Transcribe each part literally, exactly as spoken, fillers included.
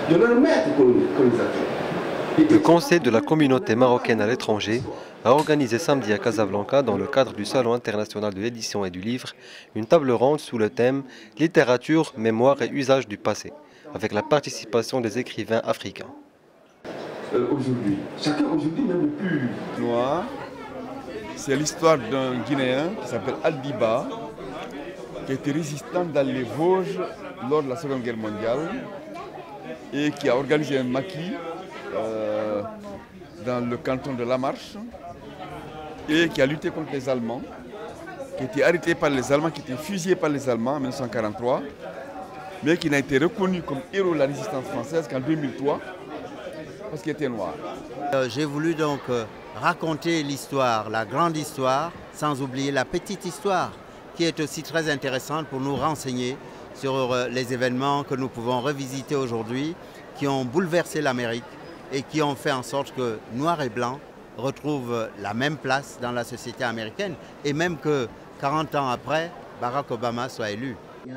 de leur maître colonisateur. Le Conseil de la communauté marocaine à l'étranger a organisé samedi à Casablanca, dans le cadre du Salon international de l'édition et du livre, une table ronde sous le thème « Littérature, mémoire et usage du passé », avec la participation des écrivains africains. Euh, aujourd'hui, chacun aujourd'hui même le plus noir, c'est l'histoire d'un Guinéen qui s'appelle Aldiba, qui a été résistant dans les Vosges lors de la Seconde Guerre mondiale et qui a organisé un maquis euh, dans le canton de La Marche et qui a lutté contre les Allemands, qui a été arrêté par les Allemands, qui a été fusillé par les Allemands en mille neuf cent quarante-trois, mais qui n'a été reconnu comme héros de la résistance française qu'en deux mille trois, parce qu'il était noir. Euh, J'ai voulu donc euh, raconter l'histoire, la grande histoire, sans oublier la petite histoire, qui est aussi très intéressante pour nous renseigner sur euh, les événements que nous pouvons revisiter aujourd'hui, qui ont bouleversé l'Amérique et qui ont fait en sorte que noir et blanc retrouvent la même place dans la société américaine, et même que quarante ans après, Barack Obama soit élu.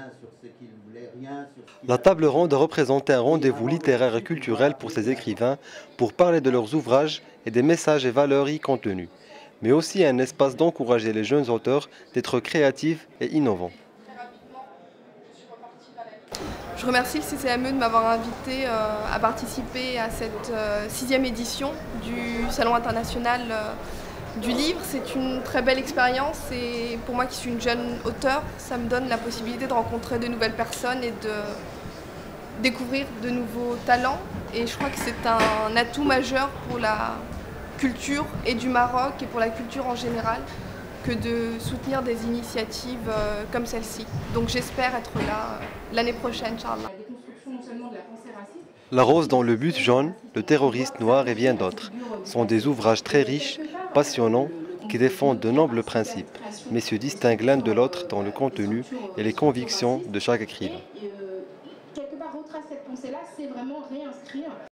La table ronde a représenté un rendez-vous littéraire et culturel pour ces écrivains pour parler de leurs ouvrages et des messages et valeurs y contenus, mais aussi un espace d'encourager les jeunes auteurs d'être créatifs et innovants. Je remercie le C C M E de m'avoir invité euh, à participer à cette euh, sixième édition du Salon international euh, du livre. C'est une très belle expérience et pour moi qui suis une jeune auteure, ça me donne la possibilité de rencontrer de nouvelles personnes et de découvrir de nouveaux talents. Et je crois que c'est un atout majeur pour la culture et du Maroc et pour la culture en général que de soutenir des initiatives euh, comme celle-ci. Donc j'espère être là euh, l'année prochaine, Inch'Allah. La rose dans le bus jaune, le terroriste noir et bien d'autres sont des ouvrages très riches, passionnants, qui défendent de nobles principes, mais se distinguent l'un de l'autre dans le contenu et les convictions de chaque écrivain.